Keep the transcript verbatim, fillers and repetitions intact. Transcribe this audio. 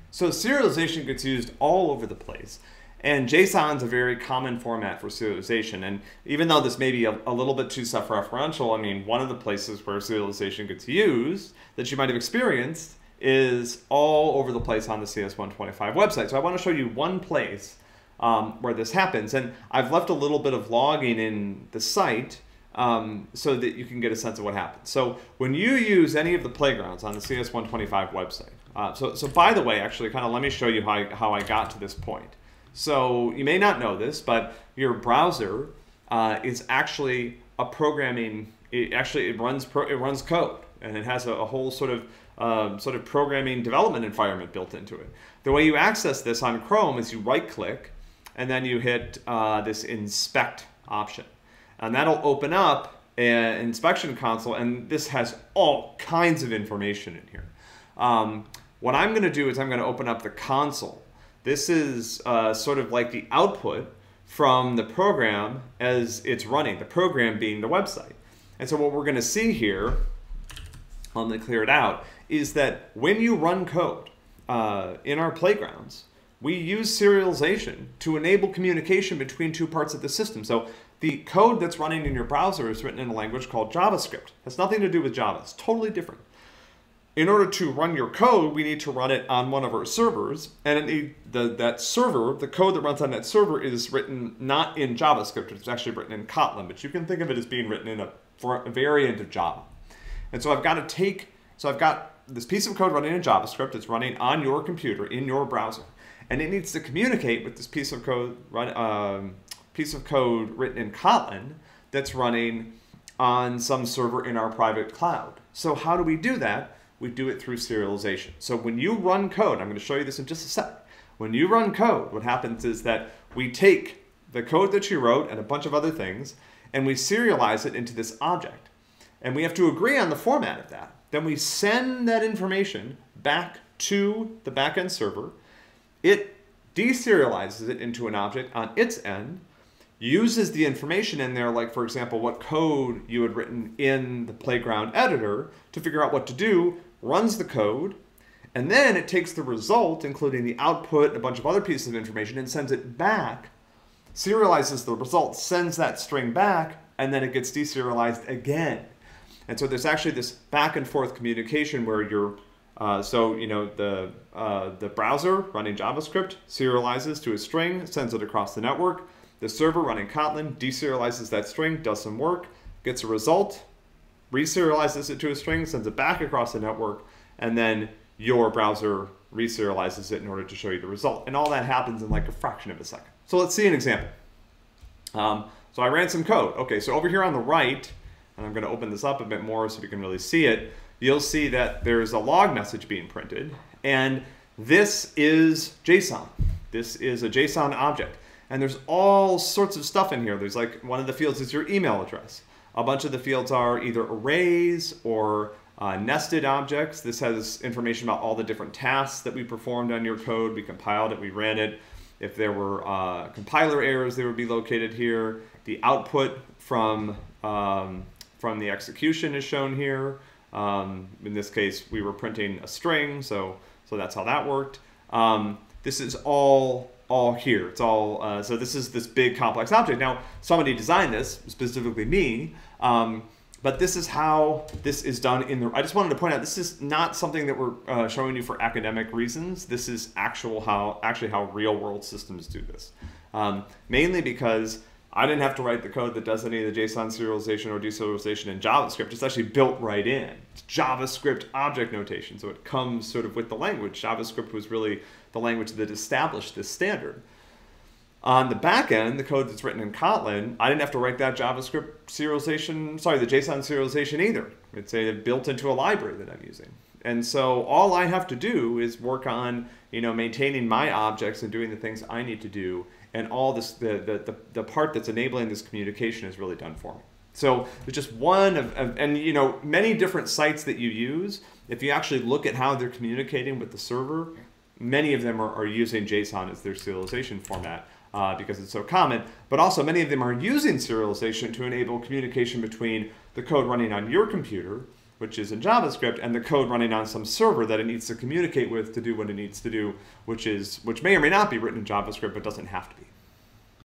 So serialization gets used all over the place. And JSON is a very common format for serialization. And even though this may be a, a little bit too self-referential, I mean, one of the places where serialization gets used that you might have experienced is all over the place on the C S one twenty-five website. So I want to show you one place um, where this happens. And I've left a little bit of logging in the site um, so that you can get a sense of what happens. So when you use any of the playgrounds on the C S one twenty-five website, uh, so, so by the way, actually, kind of let me show you how I, how I got to this point. So you may not know this, but your browser uh, is actually a programming. It actually it runs pro, it runs code, and it has a, a whole sort of uh, sort of programming development environment built into it. The way you access this on Chrome is you right-click, and then you hit uh, this inspect option, and that'll open up an inspection console. And this has all kinds of information in here. Um, what I'm going to do is I'm going to open up the console. This is uh, sort of like the output from the program as it's running, the program being the website. And so what we're going to see here, let me clear it out, is that when you run code uh, in our playgrounds, we use serialization to enable communication between two parts of the system. So the code that's running in your browser is written in a language called JavaScript. It has nothing to do with Java. It's totally different. In order to run your code, we need to run it on one of our servers, and it need, the, that server, the code that runs on that server is written not in JavaScript, it's actually written in Kotlin, but you can think of it as being written in a, for a variant of Java. And so I've got to take, so I've got this piece of code running in JavaScript, it's running on your computer, in your browser, and it needs to communicate with this piece of code, run, um, piece of code written in Kotlin that's running on some server in our private cloud. So how do we do that? We do it through serialization. So when you run code, I'm going to show you this in just a sec. When you run code, what happens is that we take the code that you wrote and a bunch of other things, and we serialize it into this object. And we have to agree on the format of that. Then we send that information back to the backend server. It deserializes it into an object on its end, uses the information in there, like for example, what code you had written in the playground editor to figure out what to do, runs the code, and then it takes the result, including the output and a bunch of other pieces of information, and sends it back, serializes the result, sends that string back, and then it gets deserialized again. And so there's actually this back and forth communication where you're, uh, so you know the, uh, the browser running JavaScript serializes to a string, sends it across the network. The server running Kotlin deserializes that string, does some work, gets a result, reserializes it to a string, sends it back across the network, and then your browser reserializes it in order to show you the result. And all that happens in like a fraction of a second. So let's see an example. Um, so I ran some code. Okay, so over here on the right, and I'm going to open this up a bit more so we can really see it, you'll see that there's a log message being printed, and this is JSON. This is a JSON object. And there's all sorts of stuff in here. There's like, one of the fields is your email address. A bunch of the fields are either arrays or uh, nested objects. This has information about all the different tasks that we performed on your code. We compiled it, we ran it. If there were uh, compiler errors, they would be located here. The output from, um, from the execution is shown here. Um, in this case, we were printing a string, so, so that's how that worked. Um, this is all all here. It's all, uh, so this is this big complex object. Now, somebody designed this, specifically me, um, but this is how this is done in the, I just wanted to point out, this is not something that we're uh, showing you for academic reasons. This is actual how, actually how real world systems do this. Um, mainly because I didn't have to write the code that does any of the JSON serialization or deserialization in JavaScript. It's actually built right in. It's JavaScript object notation, so it comes sort of with the language. JavaScript was really the language that established this standard. On the back end, the code that's written in Kotlin, I didn't have to write that JavaScript serialization, sorry, the JSON serialization either. It's a, built into a library that I'm using. And so all I have to do is work on, you know, maintaining my objects and doing the things I need to do. And all this, the, the, the, the part that's enabling this communication is really done for me. So there's just one of, of, and you know, many different sites that you use. If you actually look at how they're communicating with the server, many of them are, are using JSON as their serialization format uh, because it's so common. But also many of them are using serialization to enable communication between the code running on your computer which is in JavaScript, and the code running on some server that it needs to communicate with to do what it needs to do, which is which may or may not be written in JavaScript, but doesn't have to be.